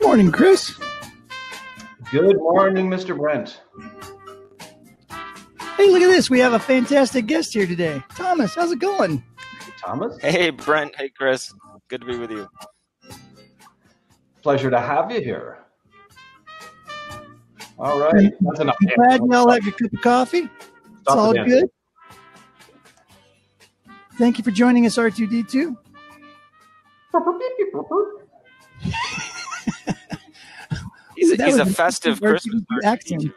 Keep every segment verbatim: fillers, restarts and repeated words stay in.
Morning, Chris. Good morning, Mister Brent. Hey, look at this. We have a fantastic guest here today. Thomas, how's it going? Thomas? Hey, Brent. Hey, Chris. Good to be with you. Pleasure to have you here. All right. That's enough. I'm glad you all have your cup of coffee. It's Stop all the good. Thank you for joining us, R two D two. he's a, That he's was a festive R two D two Christmas accent.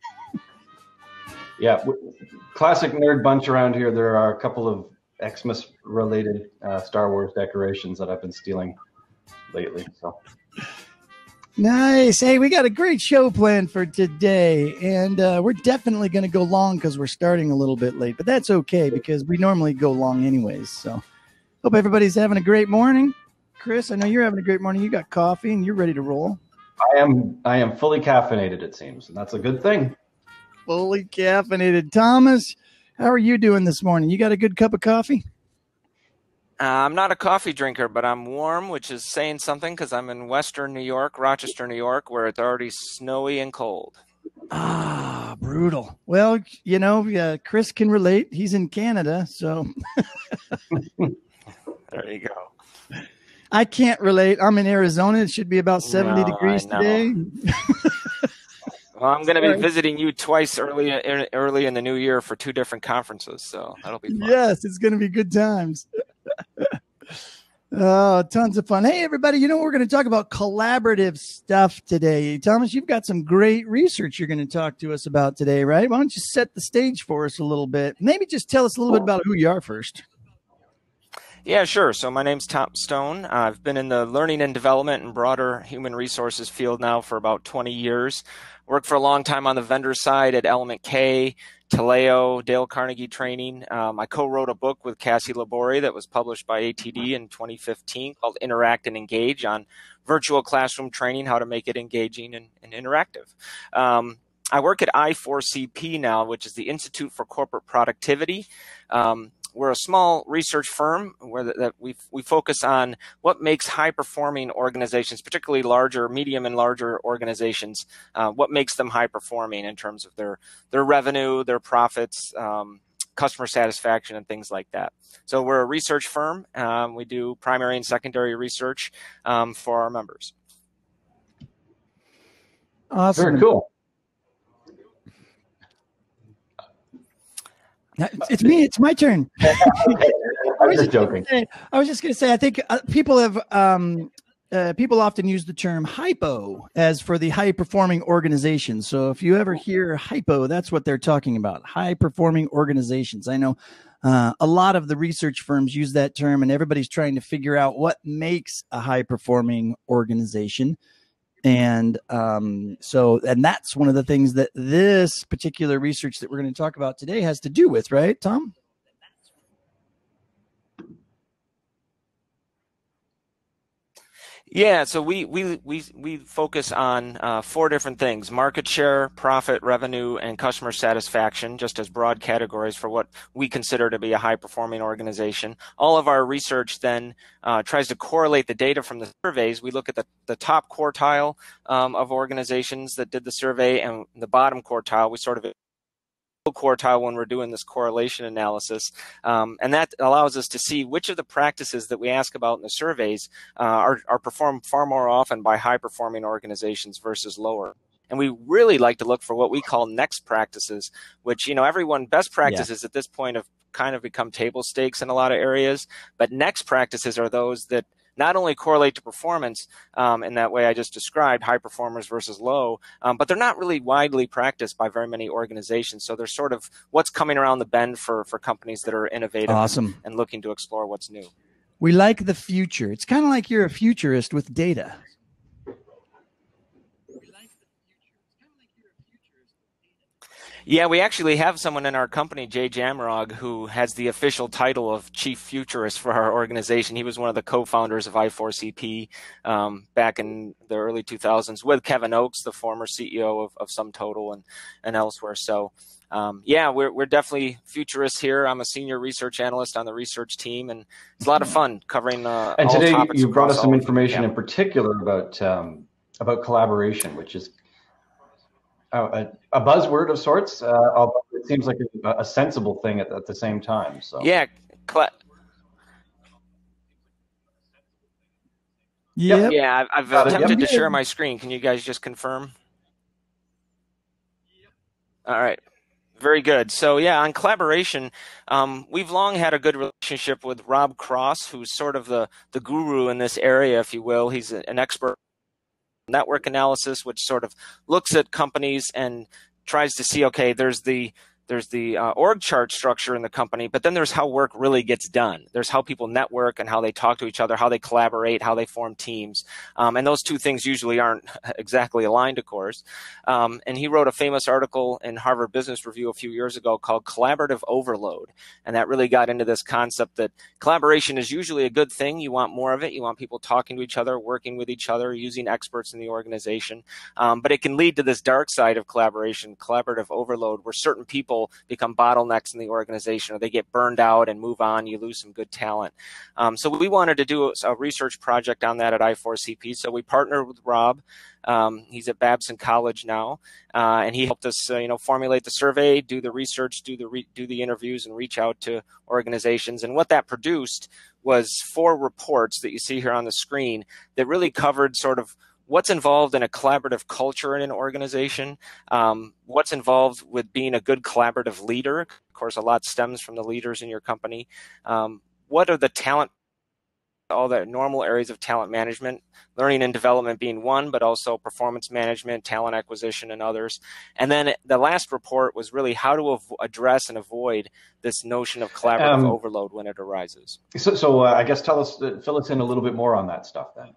Yeah, w- classic nerd bunch around here. There are a couple of Xmas-related uh, Star Wars decorations that I've been stealing lately. So Nice. Hey, we got a great show planned for today, and uh, we're definitely going to go long because we're starting a little bit late, but that's okay because we normally go long anyways. So hope everybody's having a great morning. Chris, I know you're having a great morning. You got coffee and you're ready to roll. I am I am fully caffeinated, it seems, and that's a good thing. Fully caffeinated. Thomas, how are you doing this morning? You got a good cup of coffee? Uh, I'm not a coffee drinker, but I'm warm, which is saying something because I'm in Western New York, Rochester, New York, where it's already snowy and cold. Ah, brutal. Well, you know, uh, Chris can relate. He's in Canada, so. There you go. I can't relate. I'm in Arizona. It should be about seventy No, degrees I know. today. Well, I'm going to Sorry. be visiting you twice early early in the new year for two different conferences, so that'll be fun. Yes, it's going to be good times. Oh, tons of fun. Hey, everybody, you know, we're going to talk about collaborative stuff today. Thomas, you've got some great research you're going to talk to us about today, right? Why don't you set the stage for us a little bit? Maybe just tell us a little bit about who you are first. Yeah, sure. So my name's Tom Stone. Uh, I've been in the learning and development and broader human resources field now for about twenty years. Worked for a long time on the vendor side at Element K, Taleo, Dale Carnegie Training. Um, I co-wrote a book with Cassie Labori that was published by A T D in twenty fifteen called Interact and Engage on virtual classroom training, how to make it engaging and, and interactive. Um, I work at I four C P now, which is the Institute for Corporate Productivity. Um, We're a small research firm where that, that we we focus on what makes high-performing organizations, particularly larger, medium and larger organizations, uh, what makes them high-performing in terms of their their revenue, their profits, um, customer satisfaction, and things like that. So we're a research firm. Um, we do primary and secondary research um, for our members. Awesome. Very cool. It's me. It's my turn. I was just joking. Say, I was just going to say, I think uh, people have, um, uh, people often use the term hypo as for the high performing organization. So if you ever hear hypo, that's what they're talking about. High performing organizations. I know uh, a lot of the research firms use that term, and everybody's trying to figure out what makes a high performing organization. And um, so, and that's one of the things that this particular research that we're going to talk about today has to do with, right, Tom? Yeah, so we we we we focus on uh, four different things: market share, profit, revenue, and customer satisfaction, just as broad categories for what we consider to be a high-performing organization. All of our research then uh, tries to correlate the data from the surveys. We look at the, the top quartile um, of organizations that did the survey and the bottom quartile. We sort of quartile when we're doing this correlation analysis, um, and that allows us to see which of the practices that we ask about in the surveys uh, are, are performed far more often by high-performing organizations versus lower. And we really like to look for what we call next practices, which, you know, everyone, best practices yeah. at this point have kind of become table stakes in a lot of areas, but next practices are those that not only correlate to performance um, in that way I just described, high performers versus low, um, but they're not really widely practiced by very many organizations. So they're sort of what's coming around the bend for, for companies that are innovative awesome. and, and looking to explore what's new. We like the future. It's kind of like you're a futurist with data. Yeah, we actually have someone in our company, Jay Jamarog, who has the official title of Chief Futurist for our organization. He was one of the co-founders of I four C P um, back in the early two thousands with Kevin Oakes, the former C E O of, of SumTotal and, and elsewhere. So, um, yeah, we're, we're definitely futurists here. I'm a senior research analyst on the research team, and it's a lot of fun covering uh, and all today topics you brought us some all information yeah. in particular about um, about collaboration, which is a, a buzzword of sorts, uh, although it seems like a, a sensible thing at, at the same time. So yeah. Yep. Yeah, I've, I've Got it, attempted yep. to share my screen. Can you guys just confirm? All right. Very good. So yeah, on collaboration, um, we've long had a good relationship with Rob Cross, who's sort of the, the guru in this area, if you will. He's an expert in network analysis, which sort of looks at companies and tries to see, okay, there's the There's the uh, org chart structure in the company, but then there's how work really gets done. There's how people network and how they talk to each other, how they collaborate, how they form teams. Um, and those two things usually aren't exactly aligned, of course. Um, and he wrote a famous article in Harvard Business Review a few years ago called Collaborative Overload. And that really got into this concept that collaboration is usually a good thing. You want more of it. You want people talking to each other, working with each other, using experts in the organization. Um, but it can lead to this dark side of collaboration, collaborative overload, where certain people become bottlenecks in the organization, or they get burned out and move on. You lose some good talent. Um, so we wanted to do a, a research project on that at I four C P. So we partnered with Rob. Um, he's at Babson College now, uh, and he helped us, uh, you know, formulate the survey, do the research, do the re do the interviews, and reach out to organizations. And what that produced was four reports that you see here on the screen that really covered sort of what's involved in a collaborative culture in an organization, um, what's involved with being a good collaborative leader. Of course, a lot stems from the leaders in your company. Um, what are the talent, all the normal areas of talent management, learning and development being one, but also performance management, talent acquisition, and others. And then the last report was really how to address and avoid this notion of collaborative um, overload when it arises. So, so uh, I guess tell us, uh, fill us in a little bit more on that stuff then.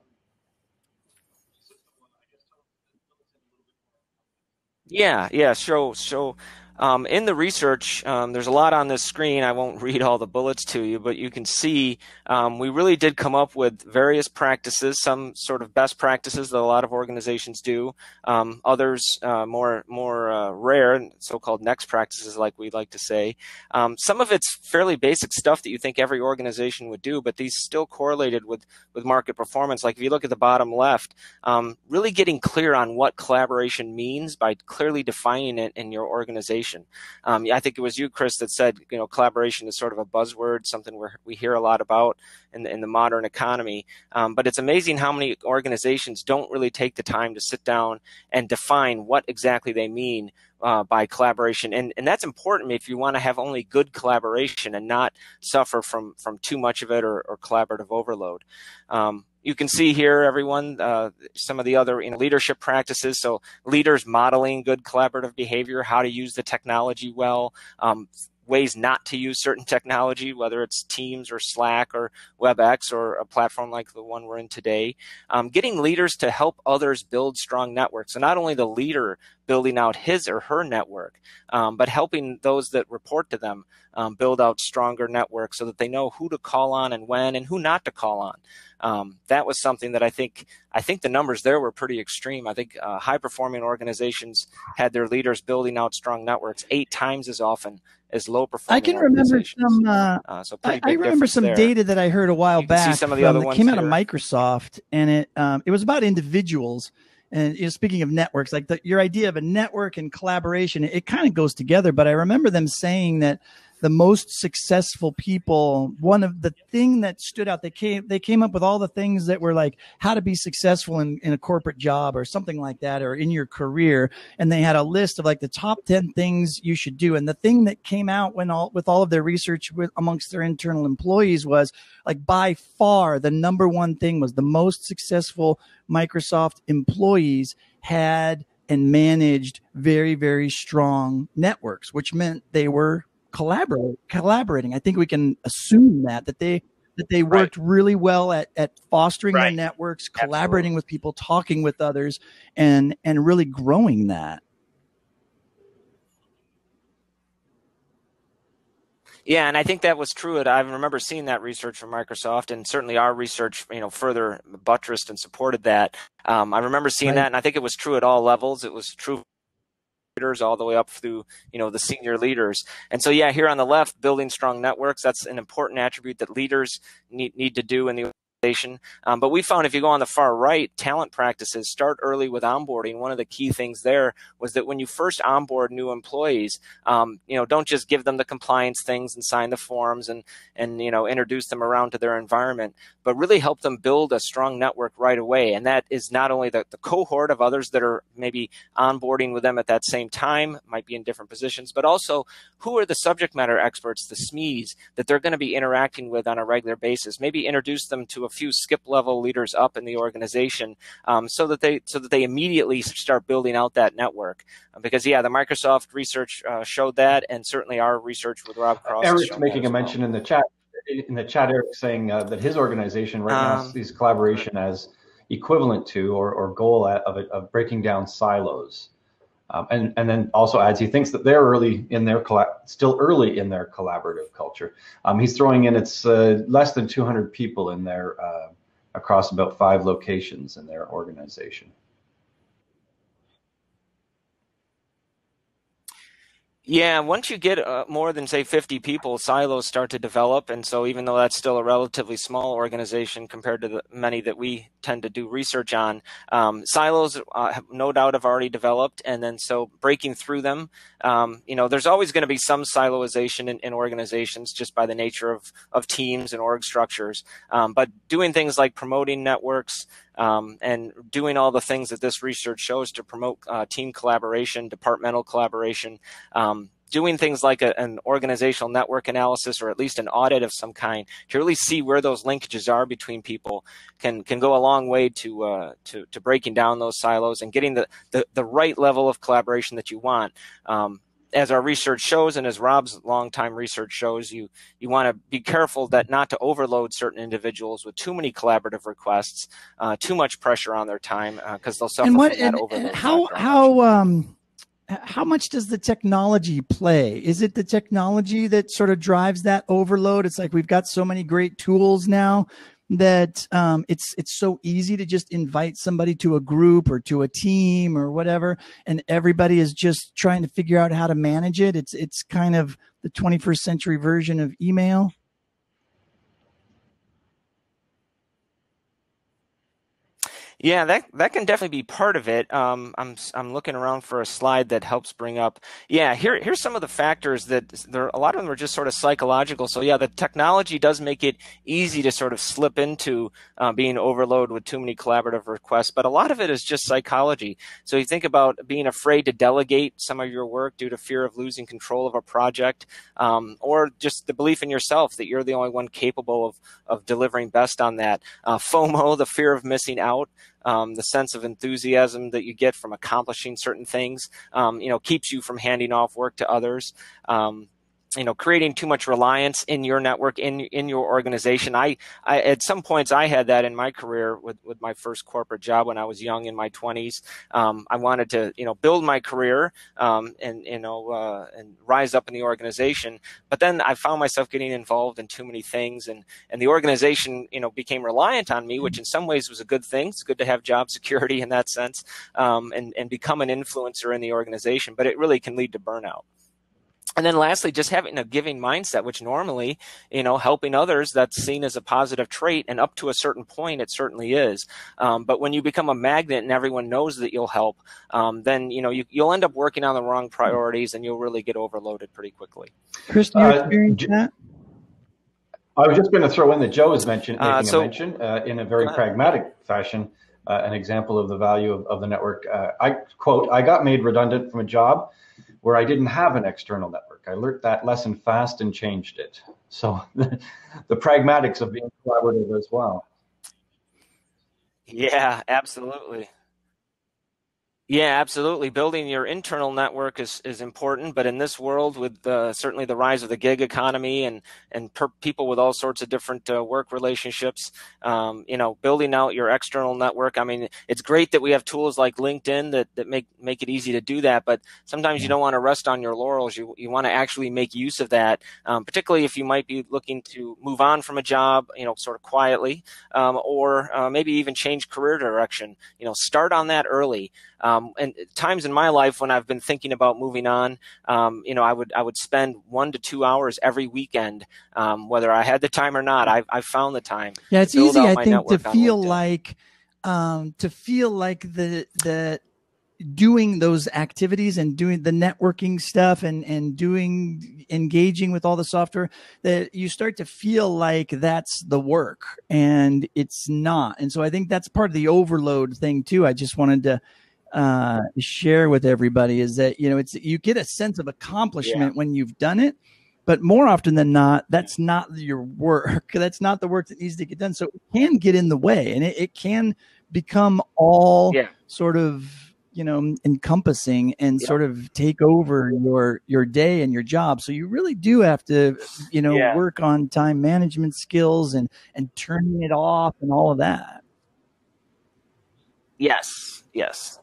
Yeah, yeah. So, so um, in the research, um, there's a lot on this screen. I won't read all the bullets to you, but you can see um, we really did come up with various practices, some sort of best practices that a lot of organizations do, um, others uh, more more uh, rare, so-called next practices, like we like to say. Um, some of it's fairly basic stuff that you think every organization would do, but these still correlated with with market performance. Like if you look at the bottom left, um, really getting clear on what collaboration means by clearly defining it in your organization. Um, I think it was you, Chris, that said, you know, collaboration is sort of a buzzword, something where we hear a lot about in the, in the modern economy. Um, but it's amazing how many organizations don't really take the time to sit down and define what exactly they mean uh, by collaboration. And, and that's important if you want to have only good collaboration and not suffer from, from too much of it or, or collaborative overload. Um, You can see here, everyone, uh, some of the other you know, leadership practices. So leaders modeling good collaborative behavior, how to use the technology well, um, ways not to use certain technology, whether it's Teams or Slack or WebEx or a platform like the one we're in today. Um, getting leaders to help others build strong networks. So not only the leader building out his or her network, um, but helping those that report to them um, build out stronger networks so that they know who to call on and when and who not to call on. Um, that was something that I think, I think the numbers there were pretty extreme. I think uh, high-performing organizations had their leaders building out strong networks eight times as often as low-performing I can remember some, uh, uh, so pretty I, big I remember some there. data that I heard a while You can see back some of the from, other that ones came out here. of Microsoft, and it um, it was about individuals. And you know, speaking of networks, like the, your idea of a network and collaboration, it, it kind of goes together. But I remember them saying that the most successful people, one of the thing that stood out, they came they came up with all the things that were like how to be successful in, in a corporate job or something like that, or in your career. And they had a list of like the top ten things you should do. And the thing that came out when all with all of their research with amongst their internal employees was like by far the number one thing was the most successful Microsoft employees had and managed very, very strong networks, which meant they were collaborate collaborating. I think we can assume that that they that they worked right. really well at at fostering right. their networks, collaborating Absolutely. with people, talking with others, and and really growing that. Yeah, and I think that was true. I remember seeing that research from Microsoft, and certainly our research, you know, further buttressed and supported that. Um, I remember seeing right. that, and I think it was true at all levels. It was true all the way up through, you know, the senior leaders. And so, yeah, here on the left, building strong networks, that's an important attribute that leaders need, need to do in the Um, but we found if you go on the far right, talent practices start early with onboarding. One of the key things there was that when you first onboard new employees, um, you know, don't just give them the compliance things and sign the forms and, and, you know, introduce them around to their environment, but really help them build a strong network right away. And that is not only the, the cohort of others that are maybe onboarding with them at that same time, might be in different positions, but also who are the subject matter experts, the S M Es, that they're going to be interacting with on a regular basis. Maybe introduce them to a few skip level leaders up in the organization, um, so that they so that they immediately start building out that network. Because yeah, the Microsoft research uh, showed that, and certainly our research with Rob Cross. Eric's making a well. mention in the chat. In the chat, Eric's saying uh, that his organization right um, now sees collaboration as equivalent to or, or goal at, of, of breaking down silos. Um, and, and then also adds, he thinks that they're early in their, still early in their collaborative culture. Um, he's throwing in it's uh, less than two hundred people in their, uh, across about five locations in their organization. Yeah, once you get uh, more than, say, fifty people, silos start to develop. And so even though that's still a relatively small organization compared to the many that we tend to do research on, um, silos uh, have no doubt have already developed. And then so breaking through them, um, you know, there's always going to be some siloization in, in organizations just by the nature of, of teams and org structures. Um, but doing things like promoting networks, Um, and doing all the things that this research shows to promote uh, team collaboration, departmental collaboration, um, doing things like a, an organizational network analysis or at least an audit of some kind to really see where those linkages are between people can can go a long way to uh, to, to breaking down those silos and getting the, the, the right level of collaboration that you want. Um, As our research shows, and as Rob's longtime research shows, you you want to be careful that not to overload certain individuals with too many collaborative requests, uh, too much pressure on their time, because uh, they'll suffer and what, from that and, overload. And how how um how much does the technology play? Is it the technology that sort of drives that overload? It's like we've got so many great tools now that um, it's it's so easy to just invite somebody to a group or to a team or whatever, and everybody is just trying to figure out how to manage it. It's it's kind of the twenty-first century version of email. Yeah, that that can definitely be part of it. Um, I'm I'm looking around for a slide that helps bring up. Yeah, here here's some of the factors that there. A lot of them are just sort of psychological. So yeah, the technology does make it easy to sort of slip into uh, being overloaded with too many collaborative requests. But a lot of it is just psychology. So you think about being afraid to delegate some of your work due to fear of losing control of a project, um, or just the belief in yourself that you're the only one capable of of delivering best on that. Uh, FOMO, the fear of missing out. Um, the sense of enthusiasm that you get from accomplishing certain things, um, you know, keeps you from handing off work to others. Um, you know, creating too much reliance in your network, in in your organization. I, I at some points I had that in my career with, with my first corporate job when I was young in my twenties. Um, I wanted to, you know, build my career um, and, you know, uh, and rise up in the organization. But then I found myself getting involved in too many things, and, and the organization, you know, became reliant on me, which in some ways was a good thing. It's good to have job security in that sense, um, and, and become an influencer in the organization, but it really can lead to burnout. And then lastly, just having a giving mindset, which normally, you know, helping others, that's seen as a positive trait. And up to a certain point, it certainly is. Um, but when you become a magnet and everyone knows that you'll help, um, then, you know, you, you'll end up working on the wrong priorities and you'll really get overloaded pretty quickly. Chris, do you uh, experience that? I was just going to throw in that Joe has mentioned, making uh, so, a mention uh, in a very pragmatic fashion, uh, an example of the value of, of the network. Uh, I quote, I got made redundant from a job where I didn't have an external network. I learned that lesson fast and changed it. So the, the pragmatics of being collaborative as well. Yeah, absolutely. Yeah, absolutely. Building your internal network is, is important, but in this world with uh, certainly the rise of the gig economy and and per people with all sorts of different uh, work relationships, um, you know, building out your external network. I mean, it's great that we have tools like LinkedIn that, that make make it easy to do that, but sometimes you don't want to rest on your laurels. You you want to actually make use of that, um, particularly if you might be looking to move on from a job, you know, sort of quietly, um, or uh, maybe even change career direction. You know, start on that early. Um, and times in my life when I've been thinking about moving on, um, you know, I would I would spend one to two hours every weekend, um, whether I had the time or not. I've I've found the time. Yeah, it's easy, I think, to feel like um, to feel like the the. doing those activities and doing the networking stuff and, and doing, engaging with all the software, that you start to feel like that's the work, and it's not. And so I think that's part of the overload thing too. I just wanted to uh, share with everybody is that, you know, it's, you get a sense of accomplishment yeah. when you've done it, but more often than not, that's not your work. That's not the work that needs to get done. So it can get in the way, and it, it can become all yeah. sort of, you know, encompassing and yep. sort of take over your, your day and your job. So you really do have to, you know, yeah. work on time management skills and, and turning it off and all of that. Yes. Yes.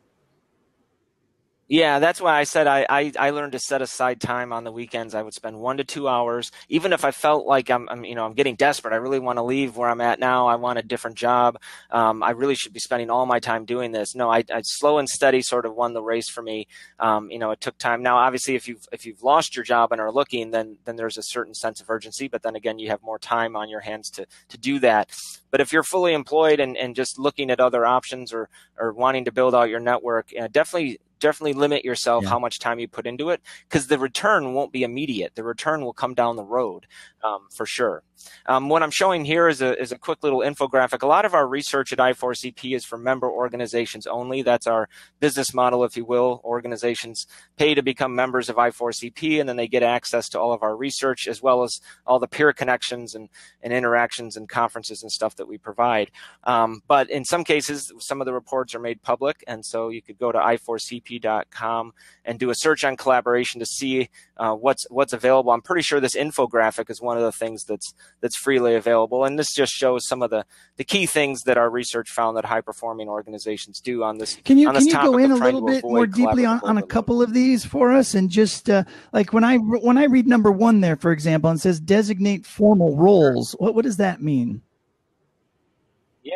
Yeah, that's why I said I, I, I learned to set aside time on the weekends. I would spend one to two hours, even if I felt like I'm, I'm you know, I'm getting desperate. I really want to leave where I'm at now. I want a different job. Um, I really should be spending all my time doing this. No, I, I slow and steady sort of won the race for me. Um, you know, it took time. Now, obviously, if you've if you've lost your job and are looking, then then there's a certain sense of urgency. But then again, you have more time on your hands to to do that. But if you're fully employed and, and just looking at other options or or wanting to build out your network, uh, definitely. Definitely limit yourself yeah. how much time you put into it, because the return won't be immediate. The return will come down the road um, for sure. Um, what I'm showing here is a, is a quick little infographic. A lot of our research at I four C P is for member organizations only. That's our business model, if you will. Organizations pay to become members of I four C P, and then they get access to all of our research, as well as all the peer connections and, and interactions and conferences and stuff that we provide. Um, but in some cases, some of the reports are made public, and so you could go to I four C P dot com and do a search on collaboration to see uh, what's what's available. I'm pretty sure this infographic is one of the things that's that's freely available, and this just shows some of the the key things that our research found that high performing organizations do on this. Can you on this can you go in a little bit more deeply on, on a couple of these for us, and just uh, like when I when I read number one there, for example, and it says designate formal roles. What what does that mean? Yeah.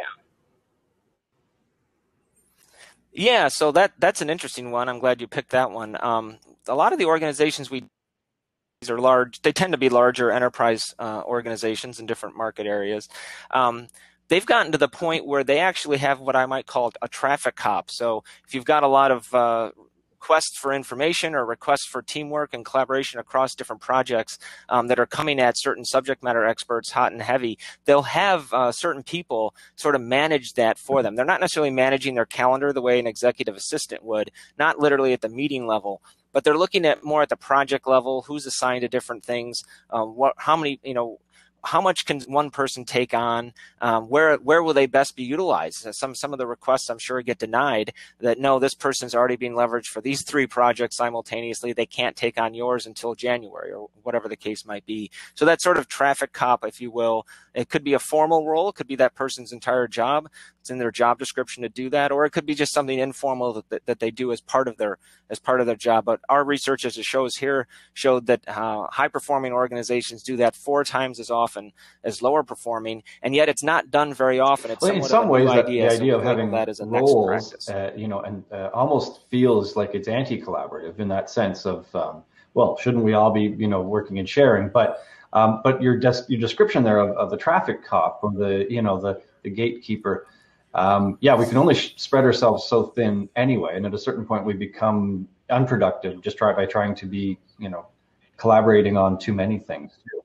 Yeah, so that that's an interesting one. I'm glad you picked that one. Um, a lot of the organizations we these are large. They tend to be larger enterprise uh, organizations in different market areas. Um, they've gotten to the point where they actually have what I might call a traffic cop. So if you've got a lot of uh, requests for information or requests for teamwork and collaboration across different projects um, that are coming at certain subject matter experts hot and heavy, they'll have uh, certain people sort of manage that for them. They're not necessarily managing their calendar the way an executive assistant would, not literally at the meeting level, but they're looking at more at the project level, who's assigned to different things, um, what, how many, you know, how much can one person take on? Um, where where will they best be utilized? Some some of the requests I'm sure get denied that no, this person's already being leveraged for these three projects simultaneously. They can't take on yours until January or whatever the case might be. So that sort of traffic cop, if you will, it could be a formal role. It could be that person's entire job. It's in their job description to do that, or it could be just something informal that, that they do as part of their as part of their job. But our research, as it shows here, showed that uh, high performing organizations do that four times as often as lower performing, and yet it's not done very often. It's well, in some ways, that idea, the idea so of having that as a roles, uh, you know, and uh, almost feels like it's anti-collaborative in that sense of, um, well, shouldn't we all be, you know, working and sharing? But um, but your des- your description there of, of the traffic cop or the, you know, the the gatekeeper. Um, yeah, we can only sh- spread ourselves so thin anyway, and at a certain point we become unproductive just try by trying to be, you know, collaborating on too many things too.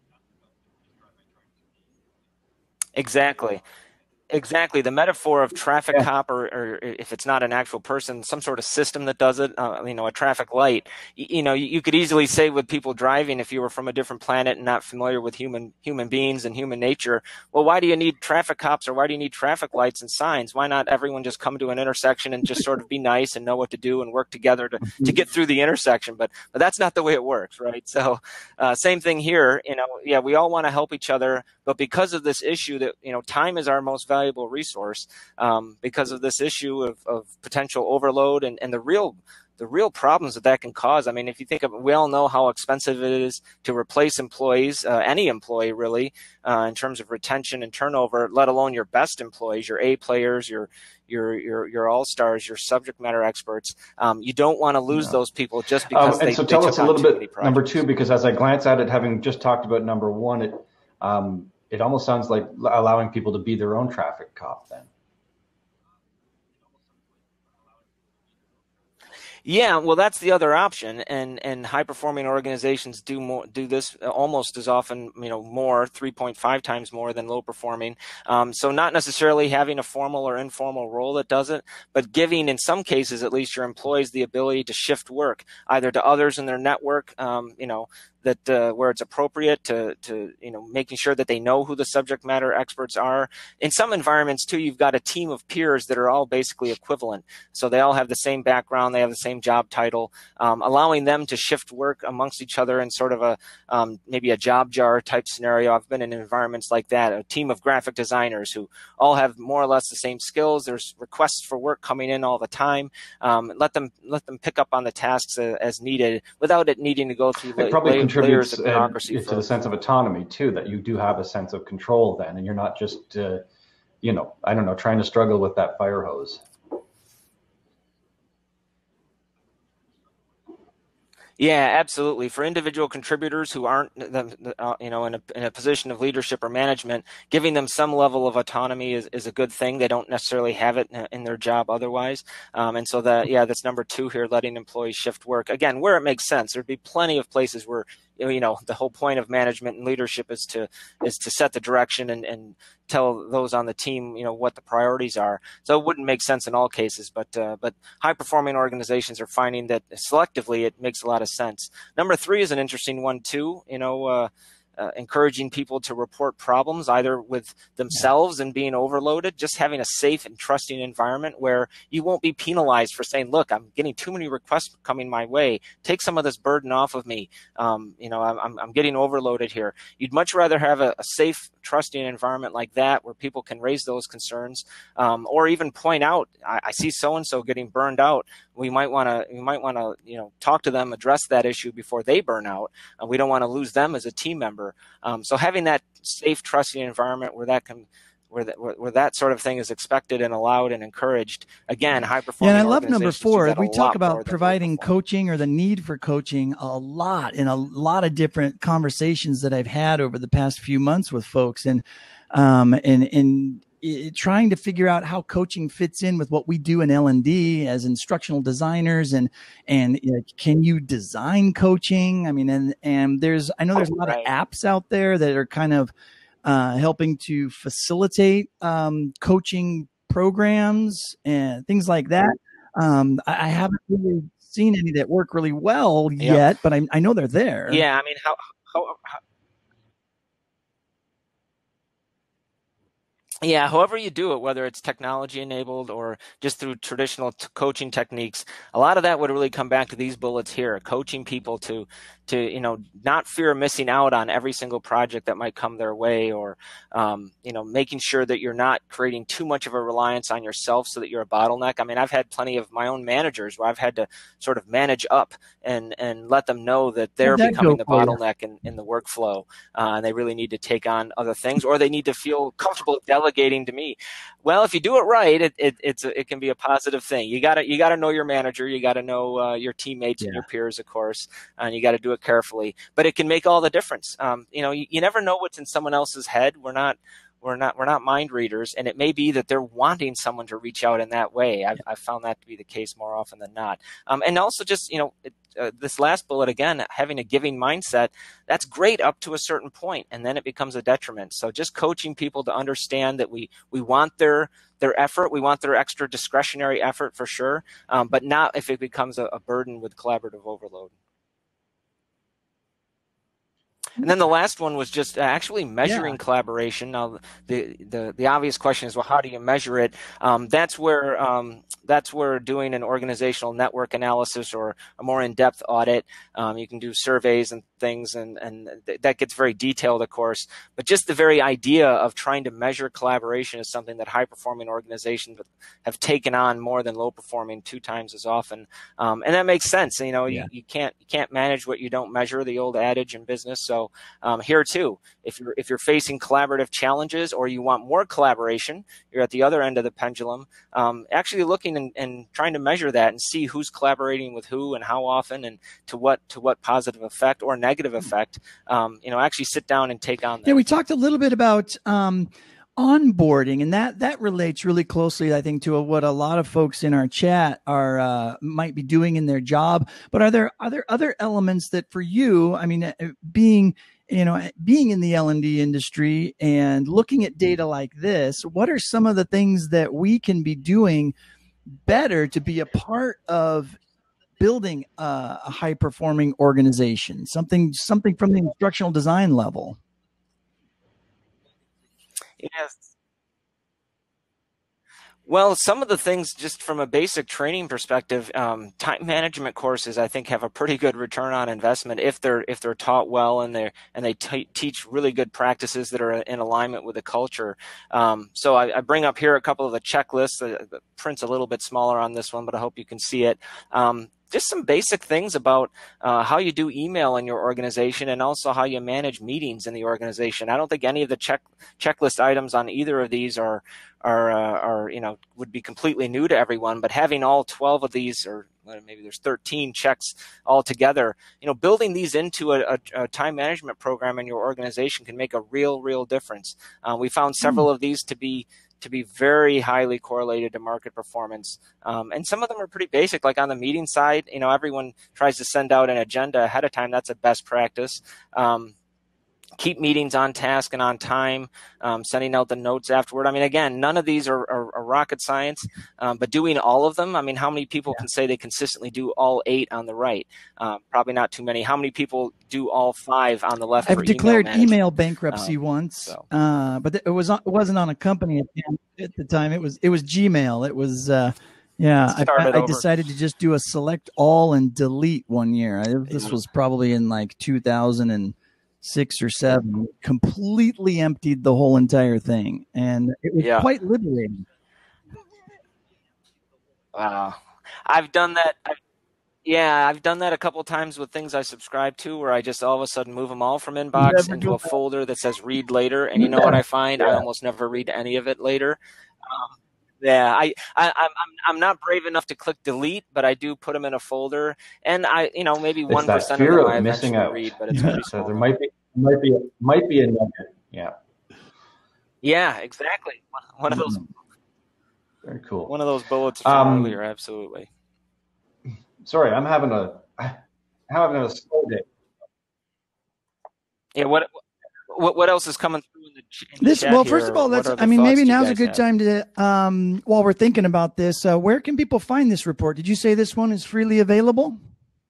Exactly. Exactly. The metaphor of traffic yeah. cop, or, or if it's not an actual person, some sort of system that does it, uh, you know, a traffic light. You, you know, you, you could easily say with people driving, if you were from a different planet and not familiar with human human beings and human nature, well, why do you need traffic cops or why do you need traffic lights and signs? Why not everyone just come to an intersection and just sort of be nice and know what to do and work together to, to get through the intersection? But but that's not the way it works, right? So uh, same thing here. You know, yeah, we all want to help each other, but because of this issue that, you know, time is our most valuable valuable resource um, because of this issue of, of potential overload and, and the real the real problems that that can cause. I mean, if you think of, we all know how expensive it is to replace employees, uh, any employee really, uh, in terms of retention and turnover, let alone your best employees, your A players, your your your your all-stars, your subject matter experts. Um, you don't want to lose no. those people just because um, and they, so they tell took us a on little too bit many projects. number two, because as I glance at it, having just talked about number one, it um, it almost sounds like allowing people to be their own traffic cop then. Yeah, well, that's the other option, and and high performing organizations do more do this almost as often, you know, more three point five times more than low performing. Um, so not necessarily having a formal or informal role that does it, but giving, in some cases at least, your employees the ability to shift work either to others in their network, um, you know, that uh, where it's appropriate to to you know, making sure that they know who the subject matter experts are. In some environments too, you've got a team of peers that are all basically equivalent, so they all have the same background, they have the same job title, um, allowing them to shift work amongst each other in sort of a um, maybe a job jar type scenario. I've been in environments like that, a team of graphic designers who all have more or less the same skills. There's requests for work coming in all the time. Um, let them let them pick up on the tasks uh, as needed without it needing to go through It probably la- contributes layers of bureaucracy uh, for, to the sense of autonomy too, that you do have a sense of control then, and you're not just, uh, you know, I don't know, trying to struggle with that fire hose. Yeah, absolutely. For individual contributors who aren't, uh, you know, in a, in a position of leadership or management, giving them some level of autonomy is, is a good thing. They don't necessarily have it in, in their job otherwise. Um, and so that, yeah, that's number two here, letting employees shift work. Again, where it makes sense. There'd be plenty of places where, you know, the whole point of management and leadership is to is to set the direction and, and tell those on the team, you know, what the priorities are. So it wouldn't make sense in all cases, but uh, but high performing organizations are finding that selectively it makes a lot of sense. Number three is an interesting one too. You know, uh, uh, encouraging people to report problems either with themselves and being overloaded, just having a safe and trusting environment where you won't be penalized for saying, look, I'm getting too many requests coming my way. Take some of this burden off of me. Um, you know, I'm, I'm getting overloaded here. You'd much rather have a, a safe, trusting environment like that where people can raise those concerns, um, or even point out, I, I see so-and-so getting burned out. We might want to, we might want to, you know, talk to them, address that issue before they burn out. Uh, we don't want to lose them as a team member. Um, so having that safe, trusting environment where that can, where that, where, where that sort of thing is expected and allowed and encouraged. Again, high performing. Yeah, and I love number four. We talk about providing coaching or the need for coaching a lot in a lot of different conversations that I've had over the past few months with folks, and um, and and. It, trying to figure out how coaching fits in with what we do in L and D as instructional designers, and and you know, can you design coaching? I mean, and and there's I know there's a lot right. of apps out there that are kind of uh, helping to facilitate um, coaching programs and things like that. Um, I, I haven't really seen any that work really well yet, yep. but I, I know they're there. Yeah, I mean, how how. how Yeah, however you do it, whether it's technology enabled or just through traditional t- coaching techniques, a lot of that would really come back to these bullets here, coaching people to, to, you know, not fear missing out on every single project that might come their way, or, um, you know, making sure that you're not creating too much of a reliance on yourself so that you're a bottleneck. I mean, I've had plenty of my own managers where I've had to sort of manage up and, and let them know that they're that becoming the bottleneck in, in the workflow, uh, and they really need to take on other things, or they need to feel comfortable delegating to me. Well, if you do it right, it it it's a, it can be a positive thing. You gotta you gotta know your manager, you gotta know uh, your teammates yeah. and your peers, of course, and you got to do it carefully. But it can make all the difference. Um, you know, you, you never know what's in someone else's head. We're not. We're not we're not mind readers, and it may be that they're wanting someone to reach out in that way. I've, I've found that to be the case more often than not. Um, and also just, you know, it, uh, this last bullet, again, having a giving mindset, that's great up to a certain point, and then it becomes a detriment. So just coaching people to understand that we we want their their effort, we want their extra discretionary effort for sure, um, but not if it becomes a, a burden with collaborative overload. And then the last one was just actually measuring Yeah. collaboration. Now, the, the the obvious question is, well, how do you measure it? Um, that's where um, that's where doing an organizational network analysis or a more in-depth audit. Um, you can do surveys and things, and and th that gets very detailed, of course. But just the very idea of trying to measure collaboration is something that high-performing organizations have taken on more than low-performing two times as often, um, and that makes sense. You know, yeah. you, you can't you can't manage what you don't measure. The old adage in business. So um, here too, if you're if you're facing collaborative challenges or you want more collaboration, you're at the other end of the pendulum. Um, actually looking and, and trying to measure that and see who's collaborating with who and how often and to what to what positive effect or negative effect. Um, you know, actually sit down and take on that. Yeah, we talked a little bit about um, onboarding, and that that relates really closely, I think, to what a lot of folks in our chat are uh, might be doing in their job. But are there are there other elements that for you, I mean, being you know, being in the L and D industry and looking at data like this, what are some of the things that we can be doing better to be a part of building a, a high performing organization, something, something from the instructional design level? Yes. Well, some of the things just from a basic training perspective, um, time management courses, I think, have a pretty good return on investment if they're if they're taught well and they and they teach really good practices that are in alignment with the culture. Um, so I, I bring up here a couple of the checklists. The, the print's a little bit smaller on this one, but I hope you can see it. Um, just some basic things about uh, how you do email in your organization and also how you manage meetings in the organization. I don't think any of the check checklist items on either of these are are uh, are you know would be completely new to everyone, but having all twelve of these, or maybe there's thirteen checks all together, you know, building these into a, a, a time management program in your organization can make a real real difference. Uh, we found several of these to be to be very highly correlated to market performance. Um, and some of them are pretty basic, like on the meeting side, you know, everyone tries to send out an agenda ahead of time. That's a best practice. Um, keep meetings on task and on time, um, sending out the notes afterward. I mean, again, none of these are, are, are rocket science, um, but doing all of them, I mean, how many people yeah. can say they consistently do all eight on the right? Um, probably not too many. How many people do all five on the left? I've for declared email, email bankruptcy um, once, so. uh, but it, was, it wasn't on a company at the time. It was, it was Gmail. It was, uh, yeah, I, I decided to just do a select all and delete one year. I, this was probably in like two thousand six or seven, completely emptied the whole entire thing. And it was yeah. quite liberating. Wow. I've done that. I've, yeah, I've done that a couple of times with things I subscribe to where I just all of a sudden move them all from inbox into a folder that says read later. And you know what I find? Yeah. I almost never read any of it later. Um, Yeah, I, I, I'm, I'm not brave enough to click delete, but I do put them in a folder, and I, you know, maybe one percent of them I eventually out. read, but it's yeah. pretty small. So there might be, might be, might be a nugget. Yeah. Yeah, exactly. One of those. Very cool. One of those bullets from um, earlier, absolutely. Sorry, I'm having a, I'm having a slow day. Yeah. What? What, what else is coming through in the, in the this? chat Well, here? first of all, let's. I mean, maybe now's a good have? time to, um, while we're thinking about this, uh, where can people find this report? Did you say this one is freely available?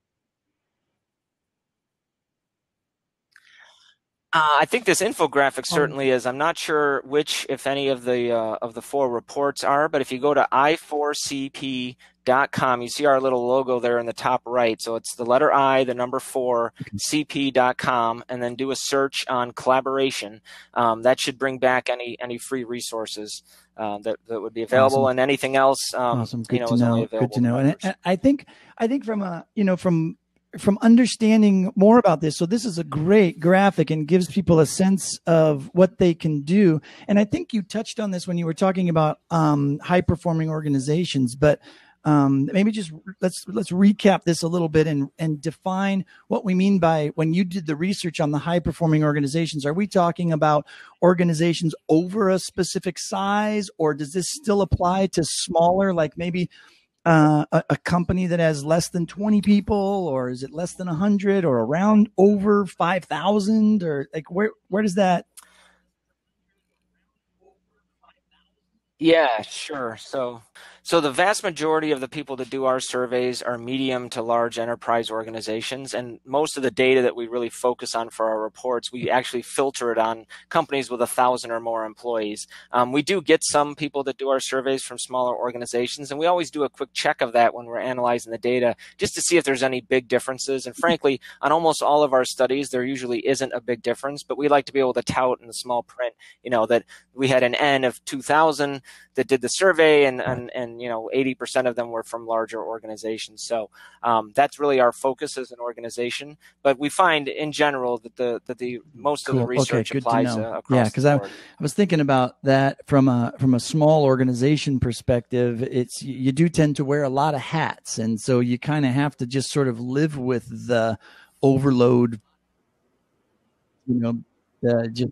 Uh, I think this infographic certainly is. I'm not sure which, if any, of the uh, of the four reports are, but if you go to i four c p dot com, you see our little logo there in the top right. So it's the letter I, the number four, c p dot com, and then do a search on collaboration. Um, that should bring back any any free resources uh, that that would be available, awesome. And anything else. Um, awesome, good you know, to is know. only available good to know. And I, I think I think from a you know from. from understanding more about this. So this is a great graphic and gives people a sense of what they can do. And I think you touched on this when you were talking about um, high performing organizations, but um, maybe just let's, let's recap this a little bit and, and define what we mean by when you did the research on the high performing organizations. Are we talking about organizations over a specific size, or does this still apply to smaller, like maybe Uh, a, a company that has less than twenty people, or is it less than one hundred, or around over five thousand, or like where where does that? Yeah, sure. So, so the vast majority of the people that do our surveys are medium to large enterprise organizations, and most of the data that we really focus on for our reports, we actually filter it on companies with a thousand or more employees. Um, we do get some people that do our surveys from smaller organizations, and we always do a quick check of that when we're analyzing the data, just to see if there's any big differences. And frankly, on almost all of our studies, there usually isn't a big difference, but we like to be able to tout in the small print, you know, that we had an N of two thousand that did the survey, and, and, and you know, eighty percent of them were from larger organizations. So um, that's really our focus as an organization. But we find in general that the that the most Cool. of the research okay, applies uh, across yeah, because I, I was thinking about that from a from a small organization perspective. It's you do tend to wear a lot of hats, and so you kind of have to just sort of live with the overload. You know, uh, just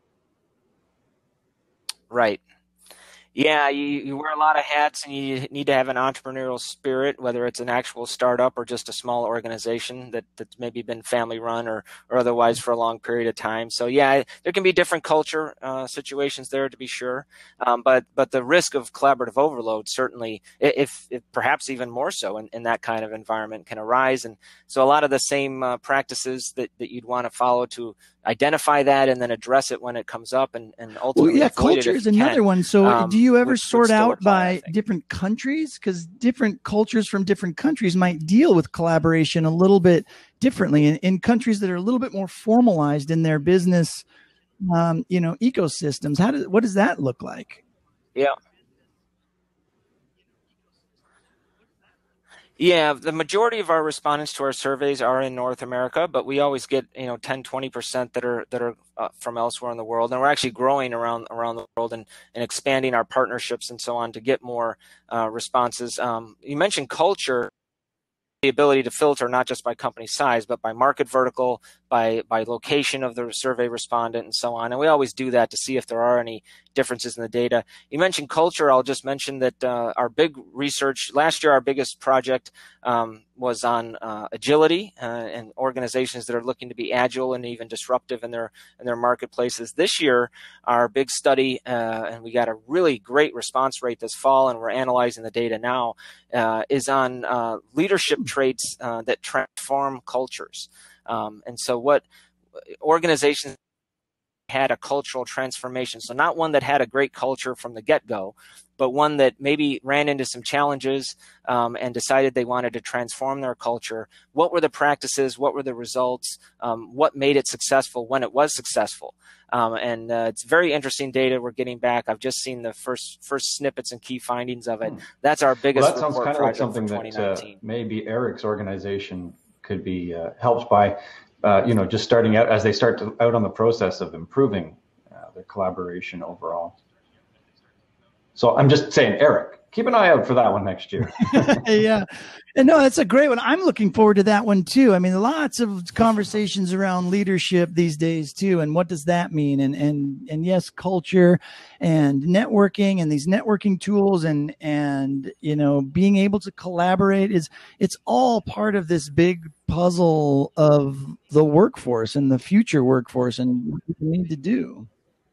right. Yeah, you, you wear a lot of hats, and you need to have an entrepreneurial spirit, whether it's an actual startup or just a small organization that, that's maybe been family run or, or otherwise for a long period of time. So yeah, there can be different culture uh, situations there, to be sure. Um, but but the risk of collaborative overload, certainly, if, if perhaps even more so in, in that kind of environment, can arise. And so a lot of the same uh, practices that, that you'd want to follow to identify that and then address it when it comes up, and, and ultimately well, yeah, avoid culture it if is you another can. one. So Um, do you ever would, sort would still out apply, by different countries? Because different cultures from different countries might deal with collaboration a little bit differently. In, in countries that are a little bit more formalized in their business, um, you know, ecosystems, how does what does that look like? Yeah. Yeah, the majority of our respondents to our surveys are in North America, but we always get, you know, ten, twenty percent that are that are uh, from elsewhere in the world. And we're actually growing around around the world and, and expanding our partnerships and so on to get more uh, responses. Um, you mentioned culture. The ability to filter not just by company size, but by market vertical, by by location of the survey respondent, and so on. And we always do that to see if there are any differences in the data. You mentioned culture. I'll just mention that uh, our big research last year, our biggest project um, was on uh, agility uh, and organizations that are looking to be agile and even disruptive in their in their marketplaces. This year, our big study, uh, and we got a really great response rate this fall, and we're analyzing the data now, uh, is on uh, leadership traits uh, that transform cultures. Um, and so what organizations had a cultural transformation. So not one that had a great culture from the get-go, but one that maybe ran into some challenges um, and decided they wanted to transform their culture. What were the practices? What were the results? Um, what made it successful when it was successful? Um, and uh, it's very interesting data we're getting back. I've just seen the first first snippets and key findings of it. That's our biggest well, that sounds report kind of like project for something twenty nineteen. that uh, maybe Eric's organization could be uh, helped by, uh, you know, just starting out as they start to, out on the process of improving uh, their collaboration overall. So I'm just saying, Eric, keep an eye out for that one next year. Yeah. And no, that's a great one. I'm looking forward to that one too. I mean, lots of conversations around leadership these days too. And what does that mean? And, and, and yes, culture and networking and these networking tools and, and, you know, being able to collaborate is, it's all part of this big puzzle of the workforce and the future workforce and what we need to do.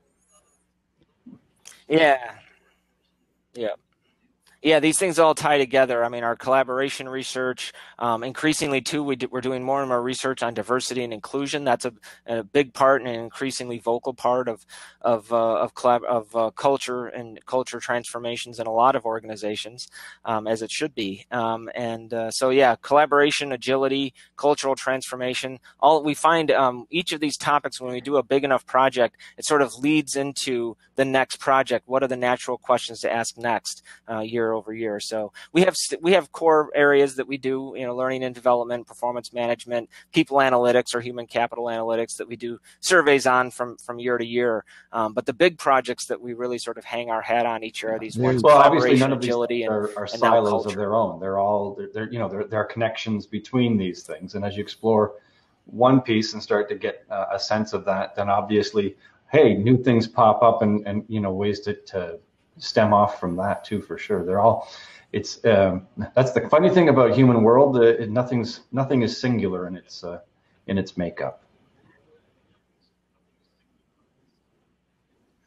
Yeah. Yeah. Yeah, these things all tie together. I mean, our collaboration research, um, increasingly too, we do, we're doing more and more research on diversity and inclusion. That's a, a big part and an increasingly vocal part of of uh, of, collab of uh, culture and culture transformations in a lot of organizations, um, as it should be. Um, and uh, so, yeah, collaboration, agility, cultural transformation. All we find um, each of these topics when we do a big enough project, it sort of leads into the next project. What are the natural questions to ask next uh, year over year? So we have we have core areas that we do, you know, learning and development, performance management, people analytics or human capital analytics that we do surveys on from from year to year. Um, but the big projects that we really sort of hang our hat on each year are these ones: well, collaboration, obviously, none of these agility, and, are, are and now silos culture. of their own. They're all they're, they're you know there there are connections between these things, and as you explore one piece and start to get uh, a sense of that, then obviously, hey, new things pop up and and you know ways to to stem off from that too, for sure. They're all, it's um, that's the funny thing about human world. Uh, nothing's nothing is singular in its uh, in its makeup.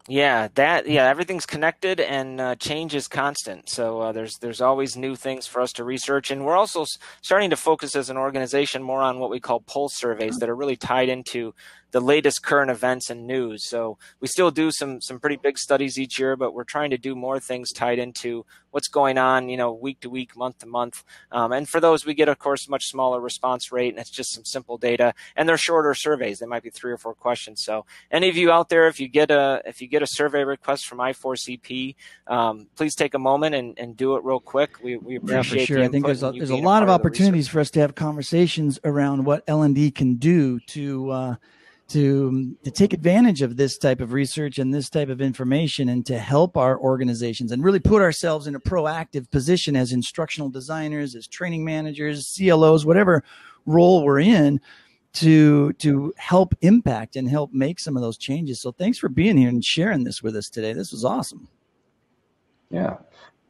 Yeah, that yeah, everything's connected, and uh, change is constant. So uh, there's there's always new things for us to research, and we're also s- starting to focus as an organization more on what we call pulse surveys that are really tied into the latest current events and news. So we still do some some pretty big studies each year, but we're trying to do more things tied into what's going on, you know, week to week, month to month. Um, and for those, we get, of course, much smaller response rate, and it's just some simple data. And they're shorter surveys; they might be three or four questions. So any of you out there, if you get a if you get a survey request from I four C P, um, please take a moment and, and do it real quick. We we appreciate Yeah, for sure. the I think input there's a, and you there's a being lot of part the opportunities research. for us to have conversations around what L and D can do to uh, to to take advantage of this type of research and this type of information, and to help our organizations and really put ourselves in a proactive position as instructional designers, as training managers, C L Os, whatever role we're in, to to help impact and help make some of those changes. So thanks for being here and sharing this with us today. This was awesome. Yeah.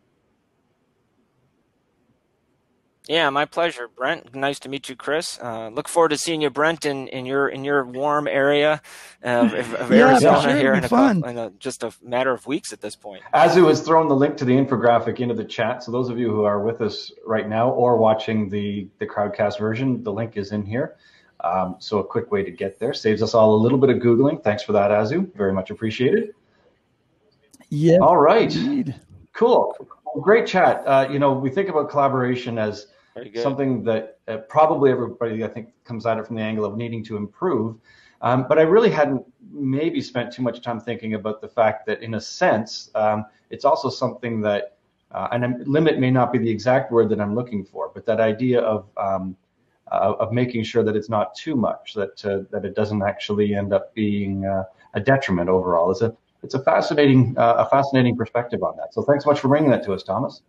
Yeah, my pleasure, Brent. Nice to meet you, Chris. Uh, look forward to seeing you, Brent, in, in your in your warm area of, of Yeah, Arizona sure. here It'll in, be a, fun. couple, in a, just a matter of weeks at this point. Azu has thrown the link to the infographic into the chat. So those of you who are with us right now or watching the, the Crowdcast version, the link is in here. Um, so a quick way to get there. Saves us all a little bit of Googling. Thanks for that, Azu. Very much appreciated. Yeah. All right. Indeed. Cool. Well, great chat. Uh, you know, we think about collaboration as something that uh, probably everybody, I think, comes at it from the angle of needing to improve. Um, but I really hadn't maybe spent too much time thinking about the fact that, in a sense, um, it's also something that, uh, and I'm, limit may not be the exact word that I'm looking for, but that idea of um, uh, of making sure that it's not too much, that uh, that it doesn't actually end up being uh, a detriment overall. It's a it's a fascinating uh, a fascinating perspective on that. So thanks so much for bringing that to us, Thomas.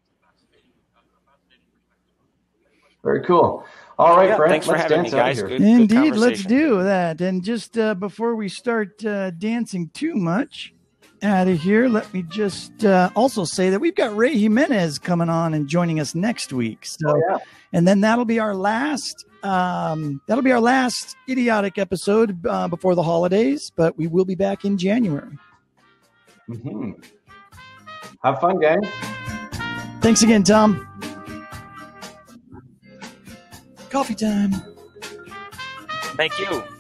Very cool. All right, yeah, Brent, thanks for let's having dance me, out guys. here. Good, Indeed, good let's do that. And just uh, before we start uh, dancing too much out of here, let me just uh, also say that we've got Ray Jimenez coming on and joining us next week. So, Oh, yeah. and then that'll be our last. Um, that'll be our last idiotic episode uh, before the holidays, but we will be back in January. Mm-hmm. Have fun, gang. Thanks again, Tom. Coffee time. Thank you.